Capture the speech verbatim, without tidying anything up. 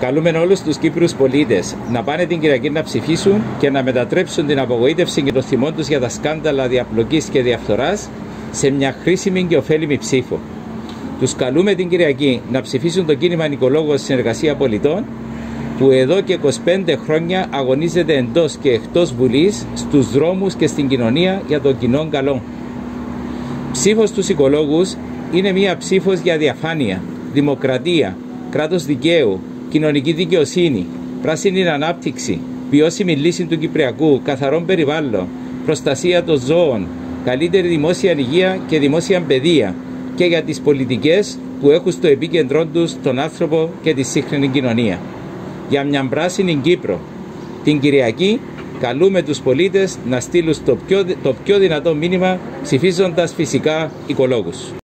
Καλούμε όλους τους Κύπρους πολίτες να πάνε την Κυριακή να ψηφίσουν και να μετατρέψουν την απογοήτευση και το θυμό τους για τα σκάνδαλα διαπλοκής και διαφθοράς σε μια χρήσιμη και ωφέλιμη ψήφο. Τους καλούμε την Κυριακή να ψηφίσουν το κίνημα Νικολόγος Συνεργασία Πολιτών, που εδώ και είκοσι πέντε χρόνια αγωνίζεται εντός και εκτός Βουλής, στους δρόμους και στην κοινωνία για το κοινό καλό. Ψήφος στους οικολόγους είναι μια ψήφος για διαφάνεια, δημοκρατία, κράτος δικαίου, κοινωνική δικαιοσύνη, πράσινη ανάπτυξη, βιώσιμη λύση του Κυπριακού, καθαρό περιβάλλον, προστασία των ζώων, καλύτερη δημόσια υγεία και δημόσια παιδεία, και για τις πολιτικές που έχουν στο επίκεντρό τους τον άνθρωπο και τη σύγχρονη κοινωνία. Για μια πράσινη Κύπρο. Την Κυριακή καλούμε τους πολίτες να στείλουν το πιο, το πιο δυνατό μήνυμα, ψηφίζοντας φυσικά οικολόγους.